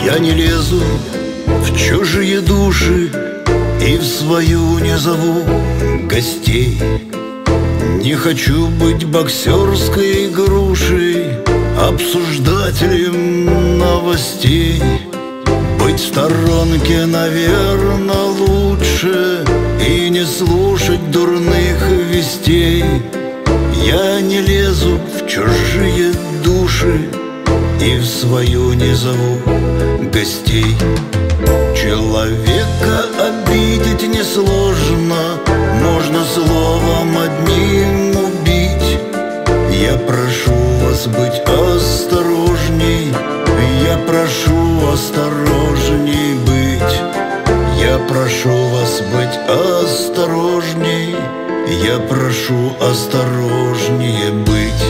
Я не лезу в чужие души и в свою не зову гостей. Не хочу быть боксерской грушей, обсуждателем новостей. Быть в сторонке, наверно, лучше, и не слушать дурных вестей. Я не лезу в чужие души и в свою не зову гостей. Человека обидеть несложно, можно словом одним убить. Я прошу вас быть осторожней, я прошу осторожней быть. Я прошу вас быть осторожней, я прошу осторожнее быть.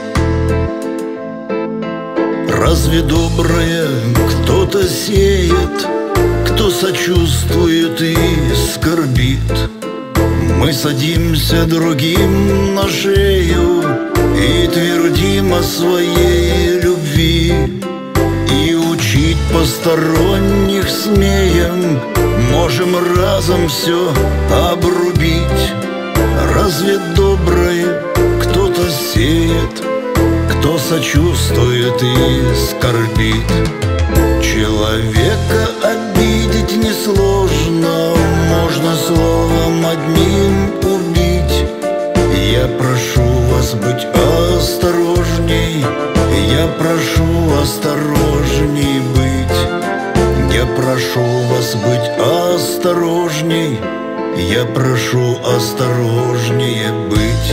Разве доброе кто-то сеет, кто сочувствует и скорбит? Мы садимся другим на шею и твердим о своей любви. И учить посторонних смеем, можем разом все обрубить. Разве доброе кто-то сеет, кто сочувствует и скорбит? Человека обидеть несложно, можно словом одним убить. Я прошу вас быть осторожней, я прошу осторожней быть. Я прошу вас быть осторожней, я прошу осторожнее быть.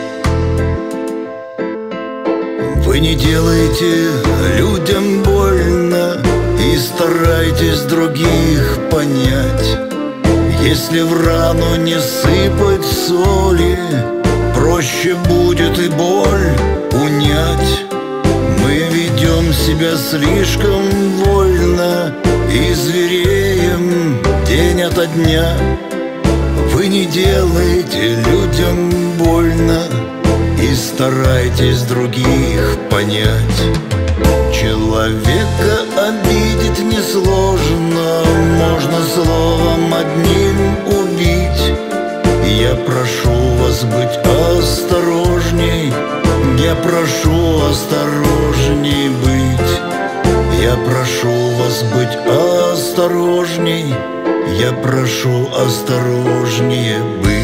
Вы не делайте людям больно и старайтесь других понять. Если в рану не сыпать соли, проще будет и боль унять. Мы ведем себя слишком вольно и звереем день ото дня. Вы не делайте людям больно и старайтесь других понять. Человека обидеть несложно, можно словом одним убить. Я прошу вас быть осторожней, я прошу осторожней быть. Я прошу вас быть осторожней, я прошу осторожнее быть.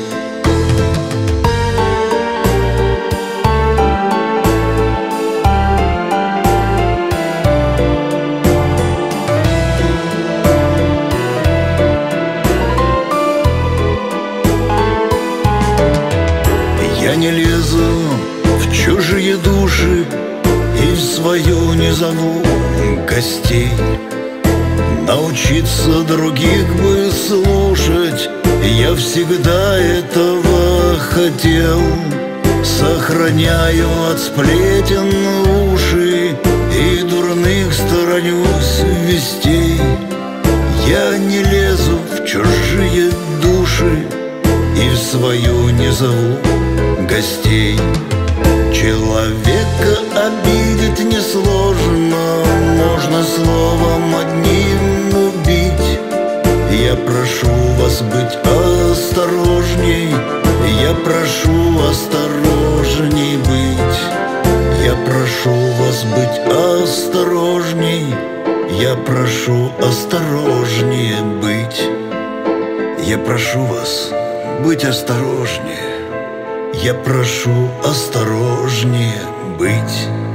Я не лезу в чужие души и в свою не зову гостей. Научиться других бы слушать я всегда этого хотел. Сохраняю от сплетен уши и дурных сторонюсь вестей. Я не лезу в чужие души и в свою не зову гостей. Человека обидеть несложно, можно словом одним убить. Я прошу вас быть осторожней, я прошу осторожней быть. Я прошу вас быть осторожней, я прошу осторожнее быть. Я прошу вас быть осторожнее, я прошу осторожнее быть.